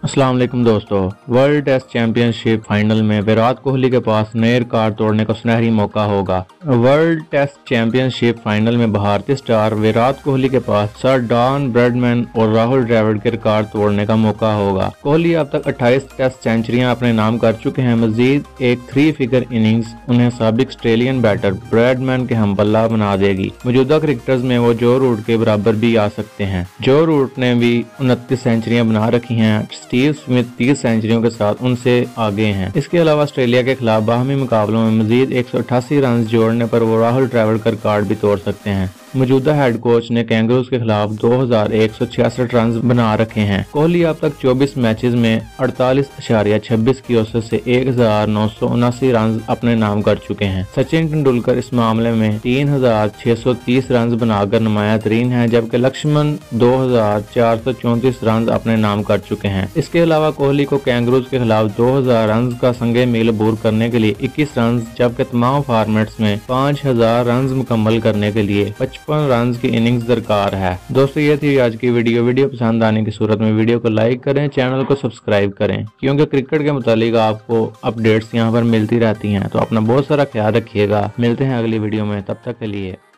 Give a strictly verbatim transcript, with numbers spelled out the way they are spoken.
अस्सलाम वालेकुम दोस्तों, वर्ल्ड टेस्ट चैंपियनशिप फाइनल में विराट कोहली के पास नए रिकॉर्ड तोड़ने का सुनहरी मौका होगा। वर्ल्ड टेस्ट चैंपियनशिप फाइनल में भारतीय स्टार विराट कोहली के पास सर डॉन ब्रैडमैन और राहुल द्रविड़ के रिकॉर्ड तोड़ने का मौका होगा। कोहली अब तक अट्ठाईस टेस्ट सेंचुरियां अपने नाम कर चुके हैं। मजीद एक थ्री फिगर इनिंग्स उन्हें साबिक ऑस्ट्रेलियन बैटर ब्रैडमैन के हमपल्ला बना देगी। मौजूदा क्रिकेटर्स में वो जो रूट के बराबर भी आ सकते हैं। जो रूट ने भी उनतीस सेंचुरियां बना रखी हैं। स्टीव स्मिथ तीस सेंचुरियों के साथ उनसे आगे हैं। इसके अलावा ऑस्ट्रेलिया के खिलाफ बाहमी मुकाबलों में मजीद एक सौ अठासी रन जोड़ने पर वो राहुल द्रविड़ का रिकॉर्ड भी तोड़ सकते हैं। मौजूदा हेड कोच ने कैंगरूज के खिलाफ दो हजार एक सौ छियासठ रन बना रखे हैं। कोहली अब तक चौबीस मैचेस में अड़तालीस इशारिया छब्बीस की औसत से एक हजार नौ सौ उनासी रन अपने नाम कर चुके हैं। सचिन तेंदुलकर इस मामले में तीन हजार छह सौ तीस रन बनाकर नुमाया तरीन है, जबकि लक्ष्मण दो हजार चार सौ चौंतीस रन अपने नाम कर चुके हैं। इसके अलावा कोहली को कैंगरूज के खिलाफ दो हजार रन का संगे मील अबूर करने के लिए इक्कीस रन, जबकि तमाम फॉर्मेट्स में पाँच हजार रन मुकम्मल करने के लिए पचपन रन की इनिंग्स दरकार है। दोस्तों, ये थी आज की वीडियो। वीडियो पसंद आने की सूरत में वीडियो को लाइक करें, चैनल को सब्सक्राइब करें, क्योंकि क्रिकेट के मुतालिक आपको अपडेट्स यहाँ पर मिलती रहती हैं। तो अपना बहुत सारा ख्याल रखिएगा। मिलते हैं अगली वीडियो में, तब तक के लिए।